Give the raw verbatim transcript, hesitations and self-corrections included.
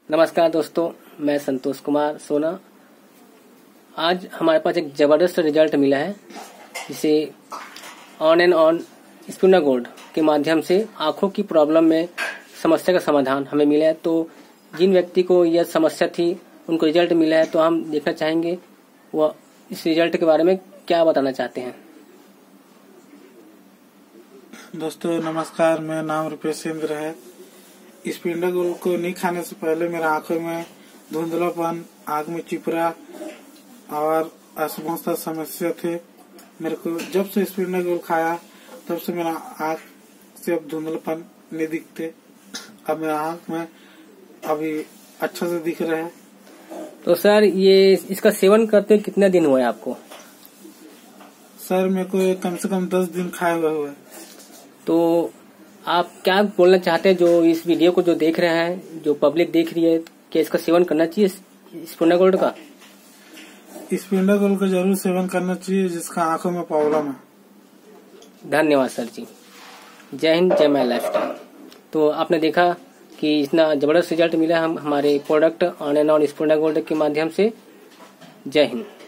नमस्कार दोस्तों, मैं संतोष कुमार सोना। आज हमारे पास एक ज़बरदस्त रिजल्ट मिला है, जिसे on and on Spina Gold के माध्यम से आंखों की प्रॉब्लम में समस्या का समाधान हमें मिला है। तो जिन व्यक्ति को यह समस्या थी उनको रिजल्ट मिला है, तो हम देखना चाहेंगे वह इस रिजल्ट के बारे में क्या बताना चाहते हैं। दोस्तों नमस्कार, मेरा नाम रुपेश इंद्र है। स्पिना गोल्ड को नहीं खाने से पहले मेरे आंखों में धुंधलापन, आंख में चिपरा और बहुत सारी समस्या थे। मेरे को जब से स्पिना गोल्ड खाया तब से मेरा आंख से अब धुंधलापन नहीं दिखते। अब मेरा आंख में अभी अच्छा से दिख रहा है। तो सर, ये इसका सेवन करते कितने दिन हुए आपको? सर मेरे को कम से कम दस दिन खाए हुए हुए। तो आप क्या बोलना चाहते हैं जो इस वीडियो को जो देख रहे हैं, जो पब्लिक देख रही है, कि इसका सेवन करना चाहिए स्पिना गोल्ड का? स्पिना गोल्ड का जरूर सेवन करना चाहिए जिसका आंखों में प्रॉब्लम है। धन्यवाद सर जी। जय हिंद, जय माय लाइफस्टाइल। तो आपने देखा कि इतना जबरदस्त रिजल्ट मिला हम हमारे product on and on Spina Gold के माध्यम से। जय हिंद।